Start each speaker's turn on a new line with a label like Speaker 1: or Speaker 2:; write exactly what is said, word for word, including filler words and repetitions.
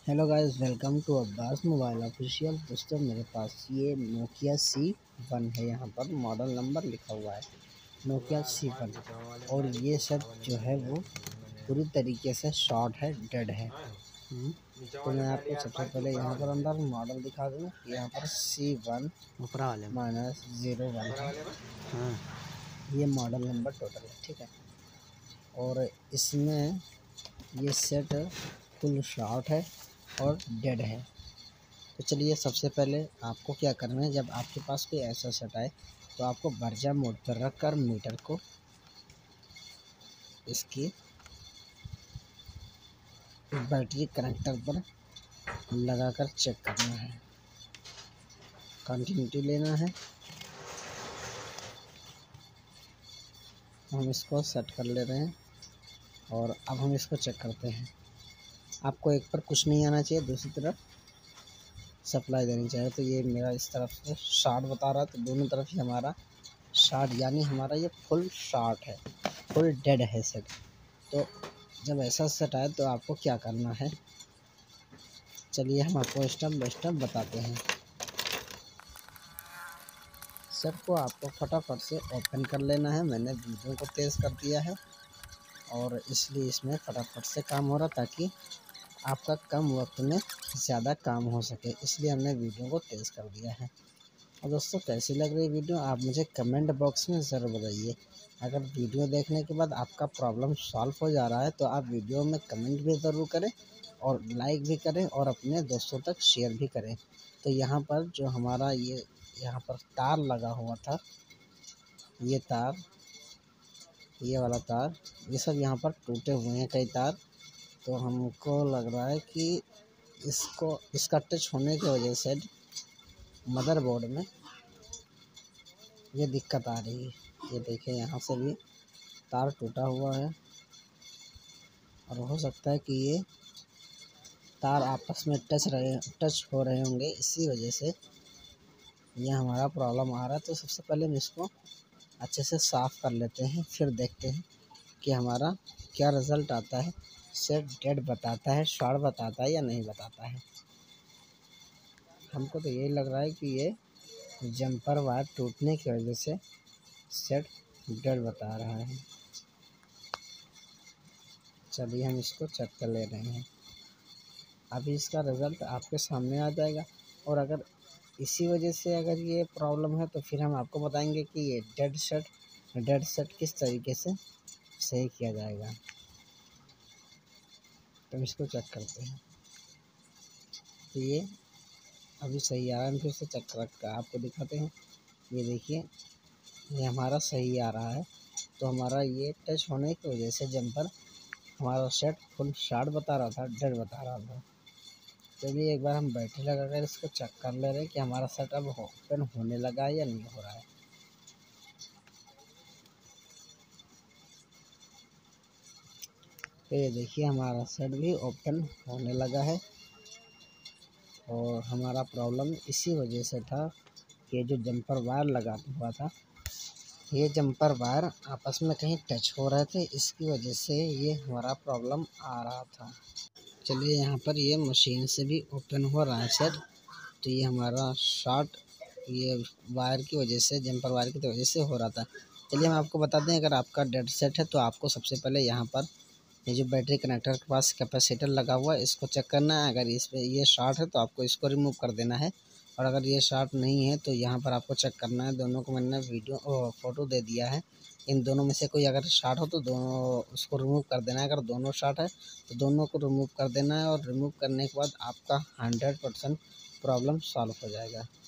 Speaker 1: Hello guys, welcome to Abbas mobile official. दोस्तों, मेरे पास ये नोकिया सी वन है। यहाँ पर मॉडल नंबर लिखा हुआ है नोकिया सी वन। और ये सब जो है वो पूरी तरीके से शॉर्ट है, डेड है। हम्म, तो मैं आपको सबसे पहले यहाँ पर अंदर मॉडल दिखा दूँ। यहाँ पर C one minus zero one है। हाँ, ये मॉडल नंबर टोटल है, ठीक है। और इसमें ये सेट फुल शॉर्ट है और डेड है। तो चलिए, सबसे पहले आपको क्या करना है, जब आपके पास कोई ऐसा सेट आए तो आपको वर्जा मोड पर रखकर मीटर को इसकी बैटरी कनेक्टर पर लगाकर चेक करना है। कंटिन्यूटी लेना है। हम इसको सेट कर ले रहे हैं और अब हम इसको चेक करते हैं। आपको एक पर कुछ नहीं आना चाहिए, दूसरी तरफ सप्लाई देनी चाहिए। तो ये मेरा इस तरफ से शॉर्ट बता रहा है, तो दोनों तरफ ही हमारा शॉर्ट, यानी हमारा ये फुल शॉर्ट है, फुल डेड है सेट। तो जब ऐसा सेट आए तो आपको क्या करना है, चलिए हम आपको स्टेप बाय स्टेप बताते हैं। सेट को आपको फटाफट से ओपन कर लेना है। मैंने वीडियो को तेज़ कर दिया है और इसलिए इसमें फटाफट से काम हो रहा, ताकि आपका कम वक्त में ज़्यादा काम हो सके, इसलिए हमने वीडियो को तेज़ कर दिया है। और दोस्तों, कैसी लग रही वीडियो आप मुझे कमेंट बॉक्स में ज़रूर बताइए। अगर वीडियो देखने के बाद आपका प्रॉब्लम सॉल्व हो जा रहा है तो आप वीडियो में कमेंट भी ज़रूर करें और लाइक भी करें और अपने दोस्तों तक शेयर भी करें। तो यहाँ पर जो हमारा ये यहाँ पर तार लगा हुआ था, ये तार, ये वाला तार, ये सब यहाँ पर टूटे हुए हैं कई तार। तो हमको लग रहा है कि इसको इसका टच होने की वजह से मदरबोर्ड में ये दिक्कत आ रही है। ये देखिए, यहाँ से भी तार टूटा हुआ है और हो सकता है कि ये तार आपस में टच रहे टच हो रहे होंगे, इसी वजह से ये हमारा प्रॉब्लम आ रहा है। तो सबसे पहले हम इसको अच्छे से साफ़ कर लेते हैं, फिर देखते हैं कि हमारा क्या रिज़ल्ट आता है। सेट डेड बताता है, शॉर्ट बताता है या नहीं बताता है। हमको तो यही लग रहा है कि ये जंपर वायर टूटने की वजह से सेट डेड बता रहा है। चलिए हम इसको चेक कर ले रहे हैं। अभी इसका रिज़ल्ट आपके सामने आ जाएगा। और अगर इसी वजह से अगर ये प्रॉब्लम है तो फिर हम आपको बताएंगे कि ये डेड सेट डेड सेट किस तरीके से सही किया जाएगा। तो इसको चेक करते हैं। तो ये अभी सही आ रहा है, फिर से चेक कर आपको दिखाते हैं। ये देखिए, ये हमारा सही आ रहा है। तो हमारा ये टच होने की वजह से जंपर हमारा सेट फुल शॉर्ट बता रहा था, डेड बता रहा था। चलिए एक बार हम बैटरी लगाकर इसको चेक कर ले रहे हैं कि हमारा सेट अब ओपन होने लगा है या नहीं हो रहा है। तो ये देखिए, हमारा सेट भी ओपन होने लगा है। और हमारा प्रॉब्लम इसी वजह से था कि जो जंपर वायर लगा हुआ था, ये जंपर वायर आपस में कहीं टच हो रहे थे, इसकी वजह से ये हमारा प्रॉब्लम आ रहा था। चलिए, यहाँ पर ये मशीन से भी ओपन हो रहा है सेट। तो ये हमारा शॉर्ट ये वायर की वजह से, जंपर वायर की वजह से हो रहा था। चलिए हम आपको बता दें, अगर आपका डेड सेट है तो आपको सबसे पहले यहाँ पर ये जो बैटरी कनेक्टर के पास कैपेसिटर लगा हुआ है, इसको चेक करना है। अगर इस पर ये शॉर्ट है तो आपको इसको रिमूव कर देना है। और अगर ये शॉर्ट नहीं है तो यहाँ पर आपको चेक करना है। दोनों को मैंने वीडियो फ़ोटो दे दिया है। इन दोनों में से कोई अगर शॉर्ट हो तो दोनों उसको रिमूव कर देना है। अगर दोनों शॉर्ट है तो दोनों को रिमूव कर देना है। और रिमूव करने के बाद आपका हंड्रेड परसेंट प्रॉब्लम सॉल्व हो जाएगा।